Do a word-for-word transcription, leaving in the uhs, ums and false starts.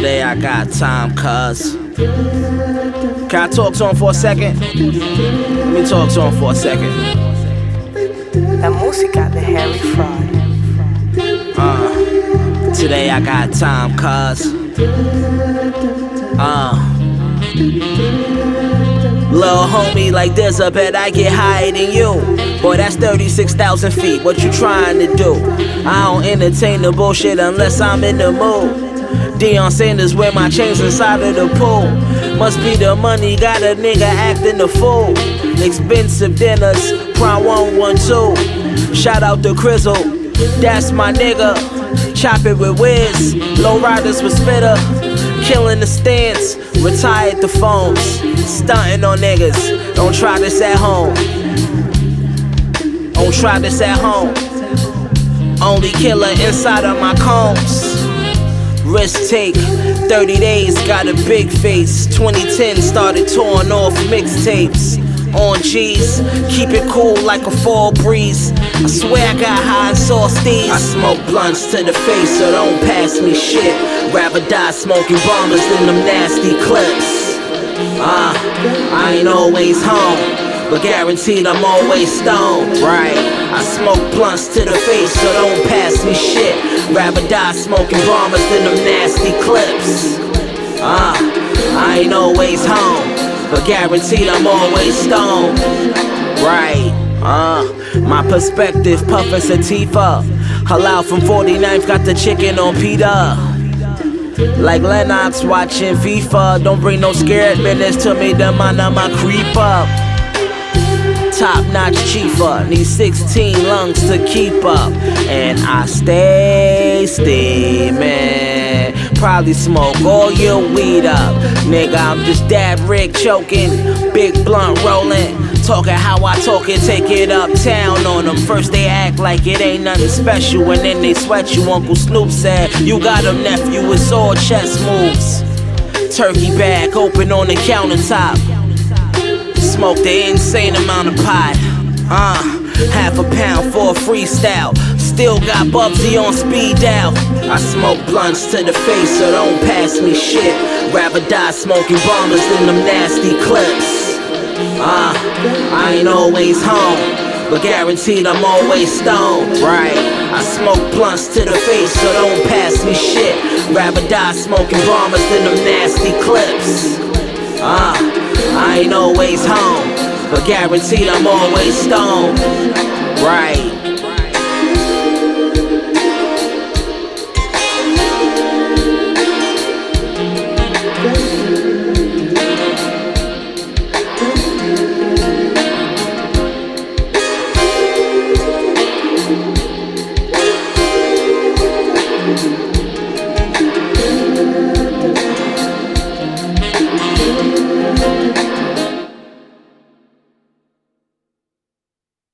Today I got time, cuz. Can I talk to him for a second? Let me talk to him for a second. La música de Harry Fraud. Uh, today I got time, cuz. Uh. Lil' homie, like there's a bet I get higher than you. Boy, that's thirty-six thousand feet, what you trying to do? I don't entertain the bullshit unless I'm in the mood. Deion Sanders wear my chains inside of the pool. Must be the money, got a nigga acting a fool. Expensive dinners, prime one one two. Shout out to Crizzle, that's my nigga. Chop it with Wiz, low riders with Spitter. Killing the stands, retired the phones. Stunting on niggas, don't try this at home. Don't try this at home. Only killer inside of my combs. Risk take, thirty days, got a big face. Twenty ten started touring off mixtapes. On G's, keep it cool like a fall breeze. I swear I got high and sauce-these. I smoke blunts to the face, so don't pass me shit. Rather die smoking bombers than them nasty clips. Uh, I ain't always home, but guaranteed I'm always stoned, right? I smoke blunts to the face, so don't pass me shit. Rather die smoking bombers than them nasty clips. Uh, I ain't always home, but guaranteed I'm always stoned, right? Uh, my perspective, puffin' sativa. Halal from forty-ninth, got the chicken on pita. Like Lennox watching FIFA. Don't bring no scared minutes to me, the man of my creep up. Top notch chiefer, need sixteen lungs to keep up. And I stay steamin'. Probably smoke all your weed up. Nigga, I'm just Dab Rick choking, big blunt rolling. Talking how I talk it, take it uptown on them. First they act like it ain't nothing special, and then they sweat you. Uncle Snoop said, you got him, nephew, it's all chess moves. Turkey bag open on the countertop. Smoke the insane amount of pot. Uh, half a pound for a freestyle. Still got Bubsy on speed dial. I smoke blunts to the face, so don't pass me shit. Rather die smoking bombers than them nasty clips. Uh, I ain't always home, but guaranteed I'm always stoned, right? I smoke blunts to the face, so don't pass me shit. Rather die smoking bombers than them nasty clips. Uh, I ain't always home, but guaranteed I'm always stoned, right?